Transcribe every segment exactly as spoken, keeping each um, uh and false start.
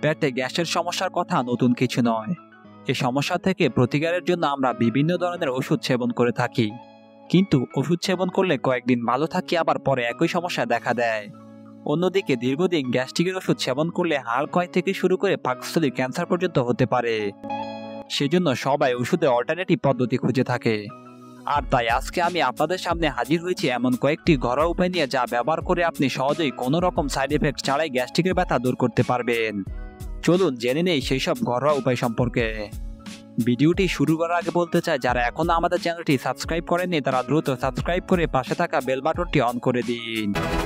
পেটে গ্যাসের সমস্যার কথা নতুন কিছু নয়। এই সমস্যা থেকে প্রতিকারের জন্য আমরা বিভিন্ন ধরনের ওষুধ সেবন করে থাকি, কিন্তু ওষুধ সেবন করলে কয়েকদিন ভালো থাকি, আবার পরে একই সমস্যা দেখা দেয়। অন্যদিকে দীর্ঘদিন গ্যাস্ট্রিকের ওষুধ সেবন করলে হাড় ক্ষয় থেকে শুরু করে পাকস্থলীর ক্যান্সার পর্যন্ত হতে পারে। সেজন্য সবাই ওষুধের অল্টারনেটিভ পদ্ধতি খুঁজে থাকে। আর তাই আজকে আমি আপনাদের সামনে হাজির হয়েছি এমন কয়েকটি ঘরোয়া উপায় নিয়ে, যা ব্যবহার করে আপনি সহজেই কোনো রকম সাইড এফেক্ট ছাড়াই গ্যাস্ট্রিকের ব্যথা দূর করতে পারবেন। চলুন জেনে নেই সেই সব ঘরোয়া উপায় সম্পর্কে। ভিডিওটি শুরু করার আগে বলতে চাই, যারা এখনো আমাদের চ্যানেলটি সাবস্ক্রাইব করেননি তারা দ্রুত সাবস্ক্রাইব করে পাশে থাকা বেল বাটনটি অন করে দিন।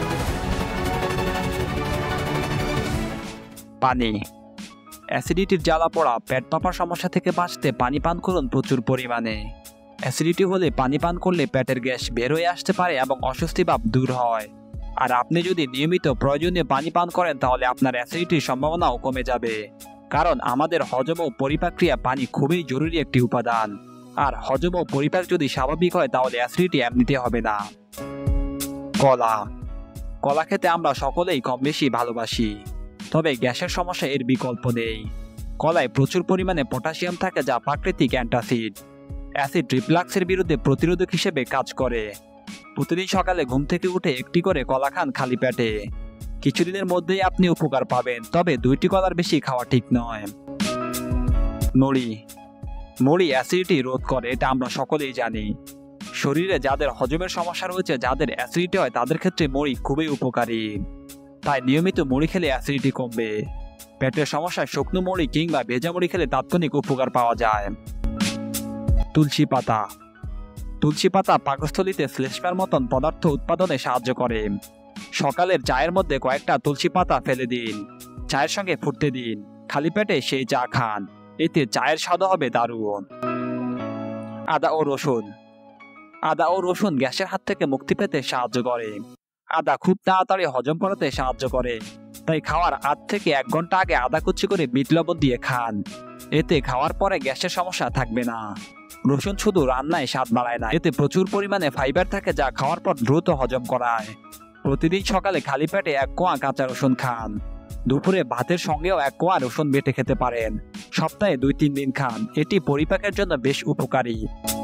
পানি। অ্যাসিডিটির জ্বালা পড়া, পেট ফাঁপার সমস্যা থেকে বাঁচতে পানি পান করুন প্রচুর পরিমাণে। অ্যাসিডিটি হলে পানি পান করলে পেটের গ্যাস বের হয়ে আসতে পারে এবং অস্বস্তি ভাব দূর হয়। আর আপনি যদি নিয়মিত প্রয়োজনীয় পানি পান করেন তাহলে আপনার অ্যাসিডিটির সম্ভাবনাও কমে যাবে, কারণ আমাদের হজম ও পরিপাক্রিয়া পানি খুবই জরুরি একটি উপাদান। আর হজম ও পরিপাক যদি স্বাভাবিক হয় তাহলে অ্যাসিডিটি এমনিতে হবে না। কলা। কলা খেতে আমরা সকলেই কম বেশি ভালোবাসি, তবে গ্যাসের সমস্যা এর বিকল্প নেই। কলায় প্রচুর পরিমাণে পটাশিয়াম থাকে, যা প্রাকৃতিক অ্যান্টাসিড। অ্যাসিড রিফ্লাক্সের বিরুদ্ধে প্রতিরোধক হিসেবে কাজ করে। প্রতিদিন সকালে ঘুম থেকে উঠে একটি করে কলা খান খালি পেটে। কিছুদিনের মধ্যেই আপনি উপকার পাবেন, তবে দুইটি কলার বেশি খাওয়া ঠিক নয়। মুড়ি। মুড়ি অ্যাসিডিটি রোধ করে, এটা আমরা সকলেই জানি। শরীরে যাদের হজমের সমস্যা রয়েছে, যাদের অ্যাসিডিটি হয়, তাদের ক্ষেত্রে মুড়ি খুবই উপকারী। তাই নিয়মিত মুড়ি খেলে অ্যাসিডিটি কমবে। পেটের সমস্যায় শুকনো মুড়ি কিংবা ভেজা মুড়ি খেলে তাৎক্ষণিক উপকার পাওয়া যায়। তুলসী পাতা। তুলসী পাতা পাকস্থলীতে শ্লেষ্মার মতন পদার্থ উৎপাদনে সাহায্য করে। সকালের চায়ের মধ্যে কয়েকটা তুলসী পাতা ফেলে দিন, চায়ের সঙ্গে ফুটতে দিন, খালি পেটে সেই চা খান, এতে চায়ের স্বাদ হবে দারুণ। আদা ও রসুন। আদা ও রসুন গ্যাসের হাত থেকে মুক্তি পেতে সাহায্য করে। আদা খুব তাড়াতাড়ি হজম করাতে সাহায্য করে, তাই খাওয়ার আধ থেকে এক ঘন্টা আগে আদা কুচি করে বিট লবণ দিয়ে খান, এতে খাওয়ার পরে গ্যাসের সমস্যা থাকবে না। রসুন শুধু রান্নায় স্বাদ বাড়ায় না, এতে প্রচুর পরিমাণে ফাইবার থাকে, যা খাওয়ার পর দ্রুত হজম করায়। প্রতিদিন সকালে খালি পেটে এক কোয়া কাঁচা রসুন খান। দুপুরে ভাতের সঙ্গেও এক কোয়া রসুন বেটে খেতে পারেন। সপ্তাহে দুই তিন দিন খান, এটি পরিপাকের জন্য বেশ উপকারী।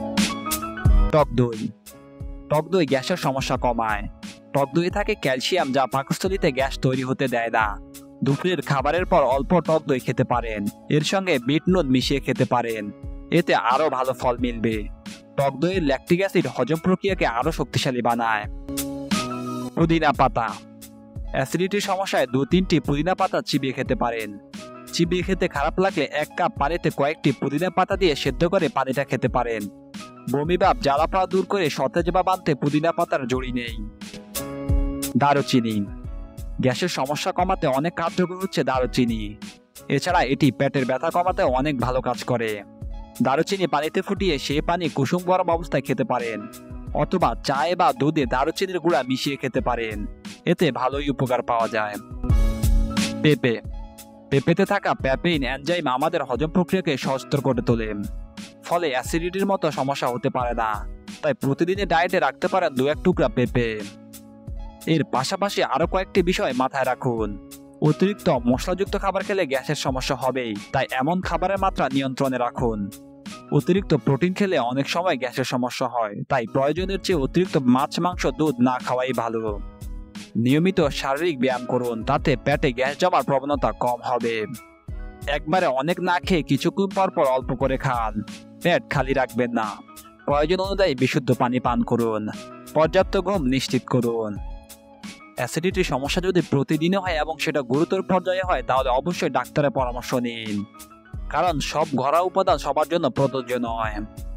টক দই। টক দই গ্যাসের সমস্যা কমায়। টক দই থাকে ক্যালসিয়াম, যা পাকস্থলীতে গ্যাস তৈরি হতে দেয় না। দুপুরের খাবারের পর অল্প টক দই খেতে পারেন, এর সঙ্গে বিট নুন মিশিয়ে খেতে পারেন, এতে আরো ভালো ফল মিলবে। টক দইয়ের ল্যাকটিক অ্যাসিড হজম প্রক্রিয়াকে আরো শক্তিশালী বানায়। পুদিনা পাতা। অ্যাসিডিটির সমস্যায় দু তিনটি পুদিনা পাতা চিবিয়ে খেতে পারেন। চিবিয়ে খেতে খারাপ লাগলে এক কাপ পানিতে কয়েকটি পুদিনা পাতা দিয়ে সেদ্ধ করে পানিটা খেতে পারেন। বমি ভাব, জ্বালা পোড়া দূর করে সতেজ ভাব আনতে পুদিনা পাতার জড়ি নেই। দারুচিনি। গ্যাসের সমস্যা কমাতে অনেক কার্যকর হচ্ছে দারুচিনি। এছাড়া এটি পেটের ব্যথা কমাতে অনেক ভালো কাজ করে। দারুচিনি পানিতে ফুটিয়ে সে পানি কুসুম গরম অবস্থায় খেতে পারেন, অথবা চায়ে বা দুধে দারুচিনির গুঁড়া মিশিয়ে খেতে পারেন, এতে ভালোই উপকার পাওয়া যায়। পেঁপে। পেঁপেতে থাকা প্যাপেইন এনজাইম আমাদের হজম প্রক্রিয়াকে সহজতর করে তোলে, ফলে অ্যাসিডিটির মতো সমস্যা হতে পারে না। তাই প্রতিদিনের ডায়েটে রাখতে পারেন দু এক টুকরা পেঁপে। এর পাশাপাশি আরো কয়েকটি বিষয় মাথায় রাখুন। অতিরিক্ত মশলাযুক্ত খাবার খেলে গ্যাসের সমস্যা হবেই, তাই এমন খাবারের মাত্রা নিয়ন্ত্রণে রাখুন। অতিরিক্ত প্রোটিন খেলে অনেক সময় গ্যাসের সমস্যা হয়, তাই প্রয়োজনের চেয়ে অতিরিক্ত মাছ মাংস দুধ না খাওয়াই ভালো। নিয়মিত শারীরিক ব্যায়াম করুন, তাতে পেটে গ্যাস জমার প্রবণতা কম হবে। একবারে অনেক না খেয়ে কিছুক্ষণ পর পর অল্প করে খান, পেট খালি রাখবেন না। প্রয়োজন অনুযায়ী বিশুদ্ধ পানি পান করুন, পর্যাপ্ত ঘুম নিশ্চিত করুন। অ্যাসিডিটির সমস্যা যদি প্রতিদিনে হয় এবং সেটা গুরুতর পর্যায়ে হয়, তাহলে অবশ্যই ডাক্তারের পরামর্শ নিন, কারণ সব ঘরোয়া উপাদান সবার জন্য প্রযোজ্য নয়।